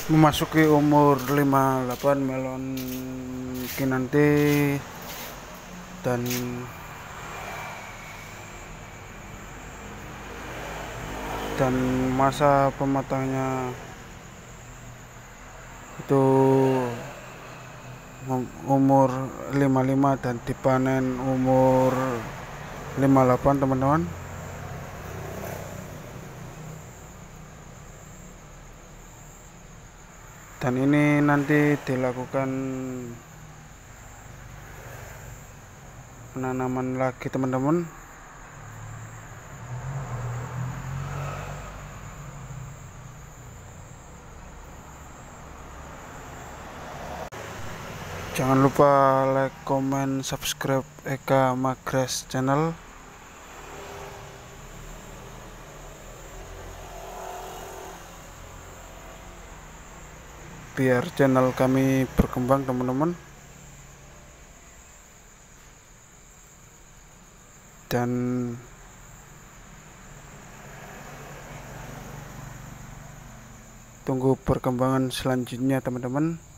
memasuki umur 58 melon kinanti, dan masa pematangnya itu umur 55 dan dipanen umur 58 teman-teman. Dan ini nanti dilakukan penanaman lagi teman-teman. Jangan lupa like, comment, subscribe Eka Magres channel biar channel kami berkembang teman-teman. Dan tunggu perkembangan selanjutnya teman-teman.